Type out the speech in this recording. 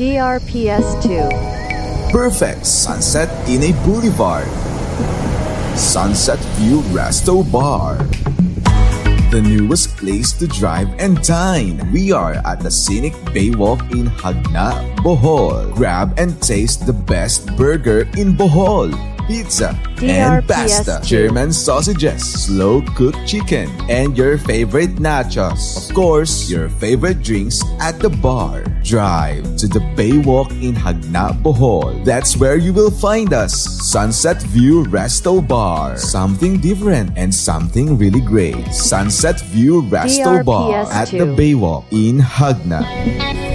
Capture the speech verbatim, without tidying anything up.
D R P S two. Perfect sunset in a boulevard. Sunset View Resto Bar. The newest place to drive and dine. We are at the scenic Baywalk in Jaena, Bohol. Grab and taste the best burger in Bohol. Pizza and pasta, German sausages, slow-cooked chicken, and your favorite nachos. Of course, your favorite drinks at the bar. Drive to the Baywalk in Jaena, Bohol. That's where you will find us. Sunset View Resto Bar. Something different and something really great. Sunset View Resto Bar at the Baywalk in Jaena.